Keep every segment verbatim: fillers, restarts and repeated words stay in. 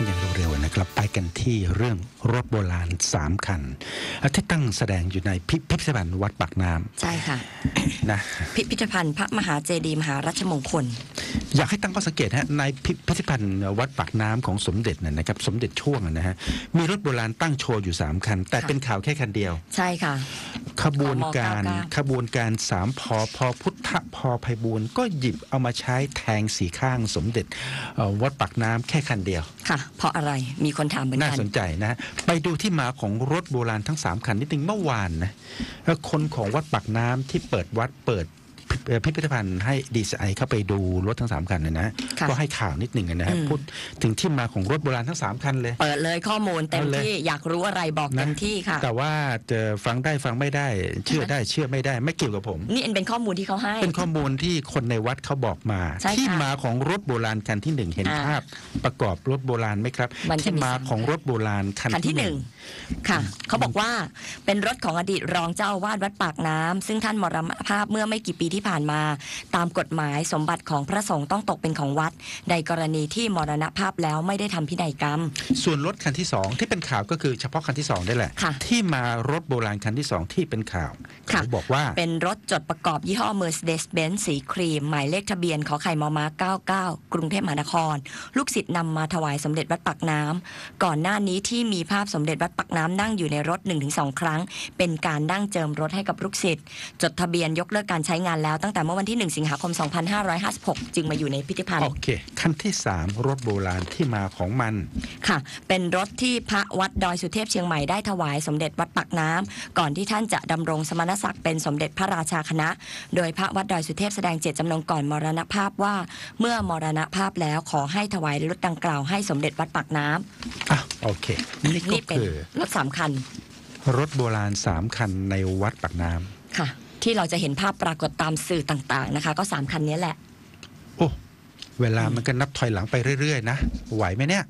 กันอย่างเร็วๆนะครับไปกันที่เรื่องรถโบราณสามคันที่ตั้งแสดงอยู่ในพิพิธภัณฑ์วัดปากน้ำใช่ค่ะนะพิพิธภัณฑ์พระมหาเจดีย์มหารัชมงคลอยากให้ตั้งข้อสังเกตฮะในพิพิธภัณฑ์วัดปากน้ำของสมเด็จเนี่ยนะครับสมเด็จช่วงนะฮะมีรถโบราณตั้งโชว์อยู่สามคันแต่เป็นข่าวแค่คันเดียวใช่ค่ะขบวนการขบวนการสามพอพอพุทธพอไพบูลย์ก็หยิบเอามาใช้แทงสีข้างสมเด็จวัดปากน้ำแค่คันเดียวค่ะเพราะอะไรมีคนถามเหมือนกันน่าสนใจนะไปดูที่มาของรถโบราณทั้งสามคันนิดนึงเมื่อวานนะคนของวัดปากน้ำที่เปิดวัดเปิดพิพิธภัณฑ์ให้ดีไซน์เข้าไปดูรถทั้งสามคันนะนะก็ให้ข่าวนิดหนึ่งนะฮะพูดถึงที่มาของรถโบราณทั้งสามคันเลยเปิดเลยข้อมูลเต็มที่อยากรู้อะไรบอกเต็มที่ค่ะแต่ว่าจะฟังได้ฟังไม่ได้เชื่อได้เชื่อไม่ได้ไม่เกี่ยวกับผมนี่เป็นข้อมูลที่เขาให้เป็นข้อมูลที่คนในวัดเขาบอกมาที่มาของรถโบราณคันที่หนึ่งเห็นภาพประกอบรถโบราณไหมครับที่มาของรถโบราณคันที่หนึ่งค่ะเขาบอกว่าเป็นรถของอดีตรองเจ้าอาวาสวัดปากน้ำซึ่งท่านมรณภาพเมื่อไม่กี่ปีที่ผ่านมาตามกฎหมายสมบัติของพระสงฆ์ต้องตกเป็นของวัดในกรณีที่มรณภาพแล้วไม่ได้ทำพินัยกรรมส่วนรถคันที่สองที่เป็นข่าวก็คือเฉพาะคันที่สองได้แหละที่มารถโบราณคันที่สองที่เป็นข่าวเขาบอกว่าเป็นรถจดประกอบยี่ห้อ Mercedes-Benz สีครีมหมายเลขทะเบียนขอไข่มอม้าเก้าเก้ากรุงเทพมหานครลูกศิษย์นำมาถวายสมเด็จวัดปากน้ำก่อนหน้านี้ที่มีภาพสมเด็จวัดปากน้ำนั่งอยู่ในรถ หนึ่งถึงสอง ครั้งเป็นการนั่งเจิมรถให้กับลูกศิษย์จดทะเบียนยกเลิกการใช้งานแล้วตั้งแต่เมื่อวันที่หนึ่งสิงหาคมสองพันห้าร้อยห้าสิบหกจึงมาอยู่ในพิพิธภัณฑ์โอเคคันที่สามรถโบราณที่มาของมันค่ะเป็นรถที่พระวัดดอยสุเทพเชียงใหม่ได้ถวายสมเด็จวัดปากน้ำก่อนที่ท่านจะดำรงสมณศักดิ์เป็นสมเด็จพระราชาคณะโดยพระวัดดอยสุเทพแสดงเจตจำนงก่อนมรณภาพว่าเมื่อมรณภาพแล้วขอให้ถวายรถดังกล่าวให้สมเด็จวัดปากน้ำอ่ะโอเคนี่ก็คือรถสามคันรถโบราณสามคันในวัดปากน้ำค่ะที่เราจะเห็นภาพปรากฏตามสื่อต่างๆนะคะก็สามคันนี้แหละโอ้เวลามันก็นับถอยหลังไปเรื่อยๆนะไหวไหมเนี่ย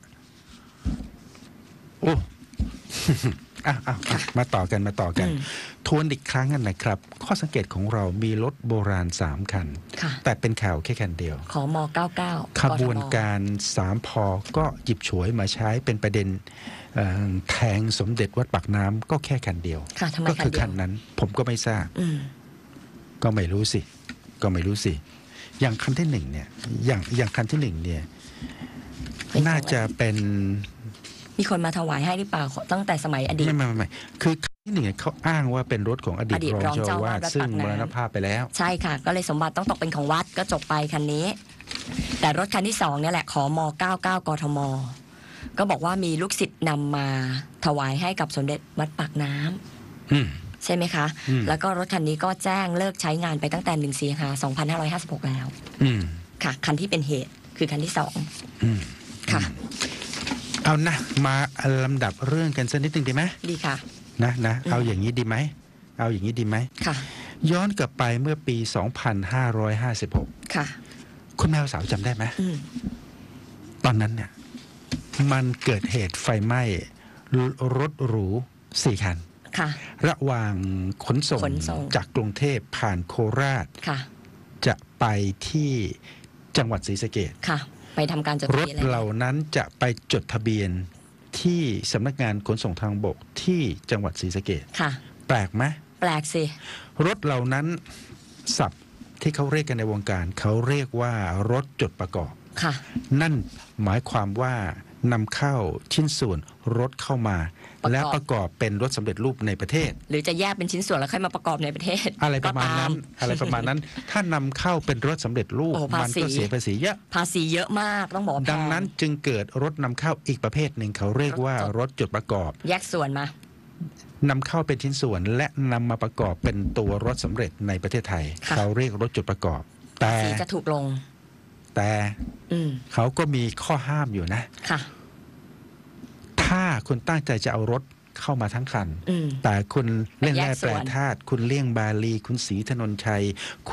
โอ้อ่ะอ่ะมาต่อกันมาต่อกันทวนอีกครั้งกันนะครับข้อสังเกตของเรามีรถโบราณสามคันแต่เป็นข่าวแค่คันเดียวขอมเก้าเก้าขบวนการสามพอก็หยิบฉวยมาใช้เป็นประเด็นแทงสมเด็จวัดปากน้ำก็แค่คันเดียวก็คือคันนั้นผมก็ไม่ทราบก็ไม่รู้สิก็ไม่รู้สิอย่างคันที่หนึ่งเนี่ยอย่างอย่างคันที่หนึ่งเนี่ยน่าจะเป็นมีคนมาถวายให้หรือเปล่าตั้งแต่สมัยอดีตไม่ไม่ไม่คือคันที่หนึ่งเขาอ้างว่าเป็นรถของอดีตรองเจ้าอาวาสซึ่งมรณภาพไปแล้วใช่ค่ะก็เลยสมบัติต้องตกเป็นของวัดก็จบไปคันนี้แต่รถคันที่สองเนี่ยแหละขอมเก้าเก้ากทมก็บอกว่ามีลูกศิษย์นำมาถวายให้กับสมเด็จวัดปากน้ำใช่ไหมคะแล้วก็รถคันนี้ก็แจ้งเลิกใช้งานไปตั้งแต่หนึ่งสิงหาคมสองพันห้าร้อยห้าสิบหกแล้วค่ะคันที่เป็นเหตุคือคันที่สองค่ะเอานะมาลำดับเรื่องกันสักนิดนึงดีไหมดีค่ะนะนะเอาอย่างนี้ดีไหมเอาอย่างนี้ดีไหมค่ะย้อนกลับไปเมื่อปีสองพันห้าร้อยห้าสิบหกค่ะคุณแมวสาวจำได้ไหมตอนนั้นเนี่ยมันเกิดเหตุไฟไหม้รถหรูสี่คันระหว่างขนส่งจากกรุงเทพผ่านโคราชจะไปที่จังหวัดศรีสะเกษไปทำการจดทะเบียนรถเหล่านั้นจะไปจดทะเบียนที่สำนักงานขนส่งทางบกที่จังหวัดศรีสะเกษแปลกไหมแปลกสิรถเหล่านั้นศัพท์ที่เขาเรียกกันในวงการเขาเรียกว่ารถจดประกอบนั่นหมายความว่านำเข้าชิ้นส่วนรถเข้ามาและประกอบเป็นรถสำเร็จรูปในประเทศหรือจะแยกเป็นชิ้นส่วนแล้วค่อยมาประกอบในประเทศอะไรประมาณนั้นอะไรประมาณนั้นถ้านำเข้าเป็นรถสำเร็จรูปมันก็เสียภาษีเยอะภาษีเยอะมากต้องบอกดังนั้นจึงเกิดรถนำเข้าอีกประเภทหนึ่งเขาเรียกว่ารถจดประกอบแยกส่วนมานำเข้าเป็นชิ้นส่วนและนำมาประกอบเป็นตัวรถสำเร็จในประเทศไทยเขาเรียกรถจดประกอบแต่จะถูกลงแต่เขาก็มีข้อห้ามอยู่นะค่ะถ้าคุณตั้งใจจะเอารถเข้ามาทั้งคันแต่คุณเล่นแร่แปรธาตุคุณเลี่ยงบาลีคุณศรีถนนชัยคุณ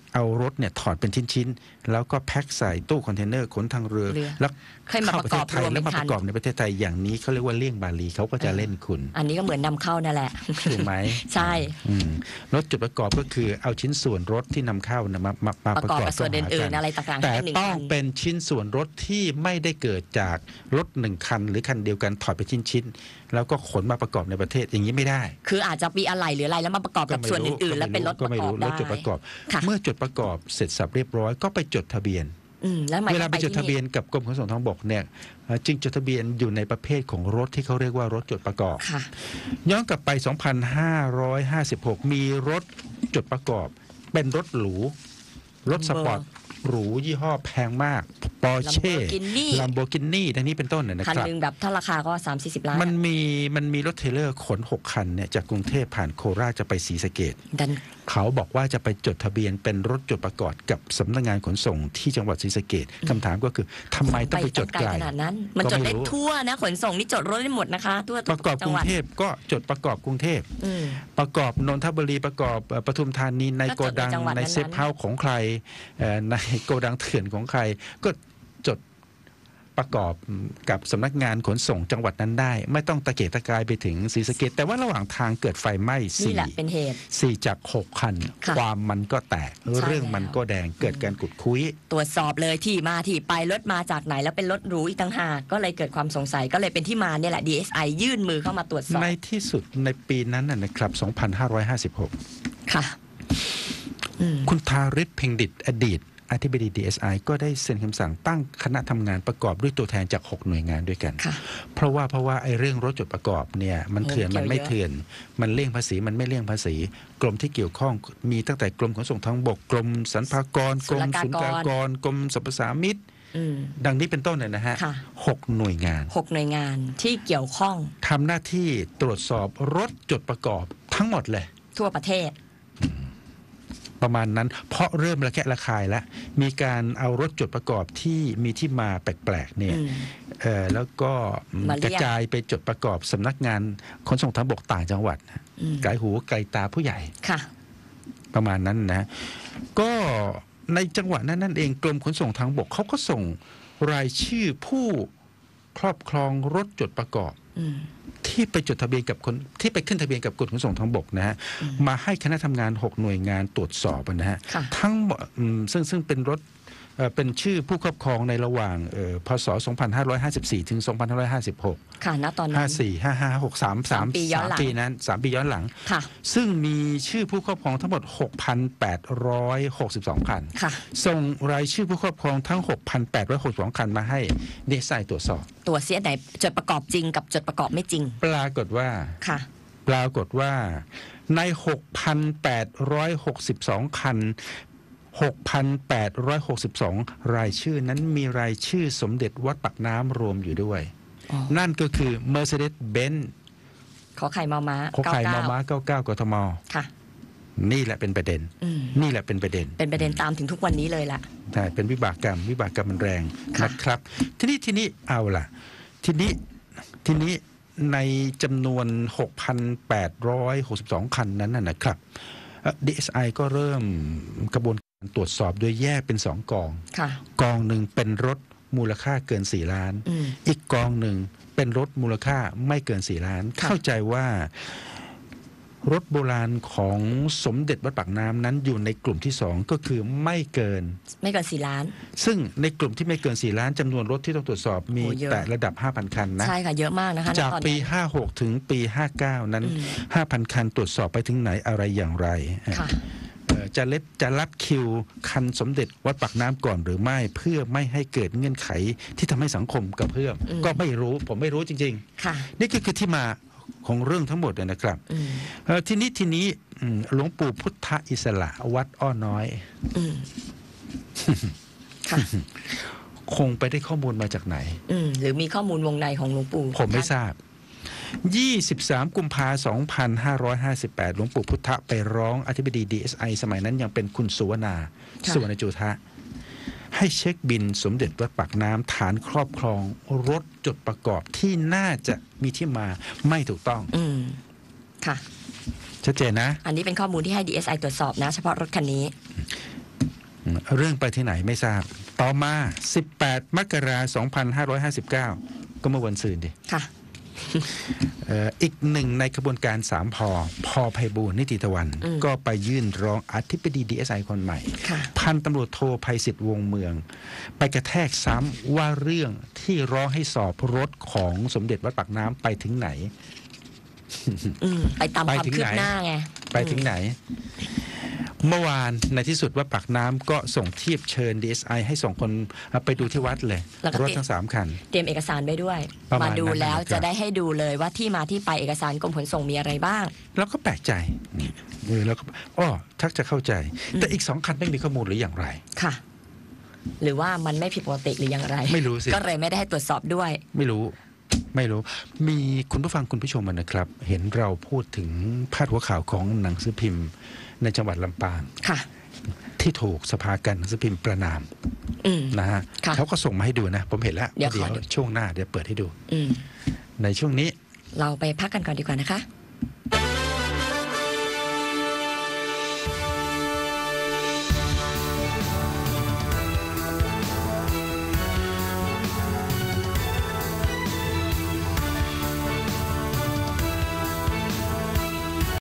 เอารถเนี่ยถอดเป็นชิ้นๆแล้วก็แพ็คใส่ตู้คอนเทนเนอร์ขนทางเรือเรือแล้วค่อยมาเข้าปประระเทกอศบไทรยวมแล้วเป็นมาปคันระกอบในประเทศไทยอย่างนี้เขาเรียกว่าเลี่ยงบาลีเขาก็จะเล่นคุณอันนี้ก็เหมือนนำเข้านั่นแหละถูกไหมใช่อืมรถจุดประกอบก็คือเอาชิ้นส่วนรถที่นำเข้านะมามามาปประ ระกอบกอบกับส่วนอื่นๆอะไรต่างๆแต่ให้หนึ่งต้องคันเป็นชิ้นส่วนรถที่ไม่ได้เกิดจากรถหนึ่งคันหรือคันเดียวกันถอดไปชิ้นๆแล้วก็ขนมาประกอบในประเทศอย่างนี้ไม่ได้คืออาจจะมีอะไรหรืออะไรแล้วมาประกอบกับส่วนอื่นๆ แล้วเป็นรถก็ประไม่กอบรู้รได้ถจดประกอบค่ะเมื่อจดประกอบเสร็จสับเรียบร้อยก็ไปจดทะเบียนอืมแล้วหมายเวลาไปจดที่ทะเบียนกับกรมขนส่งทางบกเนี่ยเอ่อจึงจดทะเบียนอยู่ในประเภทของรถที่เขาเรียกว่ารถจดประกอบค่ะย้อนกลับไป สองพันห้าร้อยห้าสิบหก มีรถจดประกอบ เป็นรถหรู รถสปอร์ตหรูยี่ห้อแพงมากปอร์เช่ Lamborghini ลัมโบกินี่ดังนี้เป็นต้นนะคันครับหนึ่งแบบถ้าราคาก็สามสี่สิบล้านมันมีมันมีรถเทรลเลอร์ขน หก คันเนี่ยจากกรุงเทพผ่านโคราชจะไปศรีสะเกษดันเขาบอกว่าจะไปจดทะเบียนเป็นรถจดประกอบกับสำนักงานขนส่งที่จังหวัดศรีสะเกษคำถามก็คือทำไมต้องไปจดไกลขนาดนั้น มันก็จดไม่ได้รู้ทั่วนะขนส่งนี่จดรถได้หมดนะคะทั่วประกอบกจัรุงหงวัดเทพก็จดประกอบกรุงเทพอืมประกอบนนทบุรีประกอบเอ่อปทุมธานีในก็โกจดในดังจังหวัดในนั้นๆเซฟเฮาส์ของใครเอ่อในโกดังเถื่อนของใคร ก็จดประกอบกับสำนักงานขนส่งจังหวัดนั้นได้ ไม่ต้องตะเกียกตะกายไปถึงศรีสะเกษแต่ว่าระหว่างทางเกิดไฟไหม้นี่สี่แหละเป็นเหตุสี่จากหกคันค่ะความมันก็แตกใช่เรื่องมันก็แดงเกิดการกุดคุยตรวจสอบเลยที่มาที่ไปรถมาจากไหนแล้วเป็นรถหรูอีกต่างหากก็เลยเกิดความสงสัยก็เลยเป็นที่มาเนี่ยแหละ ดี เอส ไอ ยื่นมือเข้ามาตรวจสอบในที่สุดในปีนั้นน่ะนะครับ สองพันห้าร้อยห้าสิบหกค่ะอืมคุณทาริศเพ็งดิตอดีตอธิบดี ดี เอส ไอ ก็ได้เซ็นคำสั่งตั้งคณะทำงานประกอบด้วยตัวแทนจาก หก หน่วยงานด้วยกันค่ะเพราะว่าเพราะว่าไอ้เรื่องรถจดประกอบเนี่ยมันเถื่อนเออมันไม่เกี่ยวเยอะเถื่อน มันเลี่ยงภาษีมันไม่เลี่ยงภาษี กรมที่เกี่ยวข้องมีตั้งแต่กรมขนส่งทางบกกรมสรรพากรกรมศุลกากรกรมสรรพสามิตอืมดังนี้เป็นต้นเลยนะฮะค่ะหกหน่วยงานหกหน่วยงานที่เกี่ยวข้องทำหน้าที่ตรวจสอบรถจดประกอบทั้งหมดเลยทั่วประเทศประมาณนั้นเพราะเริ่มระแคะระคายแล้ว มีการเอารถจดประกอบที่มีที่มาแปลกๆเนี่ยอืมเอ่อแล้วก็มาเรียกกระจายไปจดประกอบสำนักงานขนส่งทางบกต่างจังหวัดอืมไกลหูไกลตาผู้ใหญ่ค่ะประมาณนั้นนะ ก็ในจังหวะนั้นนั่นเองกรมขนส่งทางบกเขาก็ส่งรายชื่อผู้ครอบครองรถจดประกอบอืมที่ไปจดทะเบียนกับคนที่ไปขึ้นทะเบียนกับกรมขนส่งทางบกนะฮะอืมมาให้คณะทำงาน หก หน่วยงานตรวจสอบนะฮะค่ะทั้งหมดอืมซึ่งซึ่งเป็นรถเอ่อเป็นชื่อผู้ครอบครองในระหว่างเอ่อพศ สองพันห้าร้อยห้าสิบสี่ ถึง สองพันห้าร้อยห้าสิบหกค่ะณตอนนั้นห้าสี่ ห้าห้า หกสามสามปีย้อนหลังปีนั้นสามปีย้อนหลังค่ะซึ่งมีชื่อผู้ครอบครองทั้งหมด หกพันแปดร้อยหกสิบสอง คันค่ะส่งรายชื่อผู้ครอบครองทั้ง หกพันแปดร้อยหกสิบสอง คันมาให้ดีเอสไอตรวจสอบตัวเสียไหนจดประกอบจริงกับจดประกอบไม่จริงปรากฏว่าค่ะปรากฏว่าใน หกพันแปดร้อยหกสิบสอง คัน หกพันแปดร้อยหกสิบสอง รายชื่อนั้นมีรายชื่อสมเด็จวัดปากน้ำรวมอยู่ด้วยอ๋อนั่นก็คือ Mercedes-Benz ขอไข่มอม้าขอไข่มอเก้าเก้าม้าเก้าสิบเก้ากทมค่ะนี่แหละเป็นประเด็นอืมนี่แหละเป็นประเด็นเป็นประเด็นตามถึงทุกวันนี้เลยล่ะใช่เป็นวิบากกรรม วิบากกรรมมันแรงค่ะนะครับ ทีนี้ทีนี้เอาล่ะ ทีนี้ทีนี้ในจำนวน หกพันแปดร้อยหกสิบสอง คันนั้นนะนะครับเอ่อ ดี เอส ไอ ก็เริ่มกระบวนการตรวจสอบโดยแยกเป็นสองกองค่ะกองหนึ่งเป็นรถมูลค่าเกิน สี่ ล้านอืมอีกกองหนึ่งเป็นรถมูลค่าไม่เกิน สี่ ล้านค่ะเข้าใจว่า รถโบราณของสมเด็จวัดปากน้ำนั้นอยู่ในกลุ่มที่สองก็คือไม่เกินไม่เกินสี่ล้านซึ่งในกลุ่มที่ไม่เกิน สี่ ล้านจำนวนรถที่ต้องตรวจสอบมีโอ้เยอะแต่ระดับ ห้าพัน คันนะใช่ค่ะ เยอะมากนะคะณจากตอนปีนั้นห้าหก ถึงปี ห้าเก้า นั้นอืมห้าพัน คันตรวจสอบไปถึงไหนอะไรอย่างไรค่ะเอ่อจะเล็ดจะลัดคิวคันสมเด็จวัดปากน้ำก่อนหรือไม่เพื่อไม่ให้เกิดเงื่อนไขที่ทำให้สังคมกระเพื่อมอืมก็ไม่รู้ผมไม่รู้จริงค่ะๆ นี่ก็คือที่มาของเรื่องทั้งหมดเลยนะครับอืมเอ่อทีนี้ทีนี้อืมหลวงปู่พุทธอิสระวัดอ้อน้อยอืม ค่ะคงไปได้ข้อมูลมาจากไหนอืม หรือมีข้อมูลวงในของหลวงปู่ผมไม่ทราบ ยี่สิบสาม กุมภาพันธ์ สองพันห้าร้อยห้าสิบแปด หลวงปู่พุทธไปร้องอธิบดี ดี เอส ไอ สมัยนั้นยังเป็นคุณสุวรรณาค่ะสุวรรณจุทะ ให้เช็คบินสมเด็จวัดปากน้ำฐานครอบครองรถจดประกอบที่น่าจะมีที่มาไม่ถูกต้องอืม ค่ะชัดเจนนะอันนี้เป็นข้อมูลที่ให้ ดี เอส ไอ ตรวจสอบนะ เฉพาะรถคันนี้เรื่องไปที่ไหนไม่ทราบต่อมาสิบแปดมกราคมสองพันห้าร้อยห้าสิบเก้าก็เมื่อวันศืนดิค่ะอีกหนึ่งในกระบวนการสามพอพอไพบูลย์นิติตะวันก็ไปยื่นร้องอธิบดี ดี เอส ไอ คนใหม่พันตำรวจโทไพศิษฐ์วงเมืองไปกระแทกซ้ำว่าเรื่องที่ร้องให้สอบรถของสมเด็จวัดปากน้ำไปถึงไหนไปตามความคืบหน้าไงไปถึงไหนเมื่อวานในที่สุดว่าปากน้ำก็ส่งเทียบเชิญ ดี เอส ไอ ให้ส่งคนไปดูที่วัดเลยรถทั้งสามคันเตรียมเอกสารไว้ด้วยมาดูแล้วจะได้ให้ดูเลยว่าที่มาที่ไปเอกสารกรมขนส่งมีอะไรบ้างแล้วก็แปลกใจเออแล้วก็อ้อทักจะเข้าใจแต่อีกสองคันไม่มีข้อมูลหรืออย่างไรค่ะหรือว่ามันไม่ผิดปกติหรืออย่างไรไม่รู้สิก็เลยไม่ได้ให้ตรวจสอบด้วยไม่รู้ไม่รู้มีคุณผู้ฟังคุณผู้ชมนะครับเห็นเราพูดถึงพาดหัวข่าวของหนังสือพิมพ์ในจังหวัดลำปางที่ถูกสภาการหนังสือพิมพ์ประนามนะฮะเขาก็ส่งมาให้ดูนะผมเห็นแล้วเดี๋ยวช่วงหน้าเดี๋ยวเปิดให้ดูในช่วงนี้เราไปพักกันก่อนดีกว่านะคะ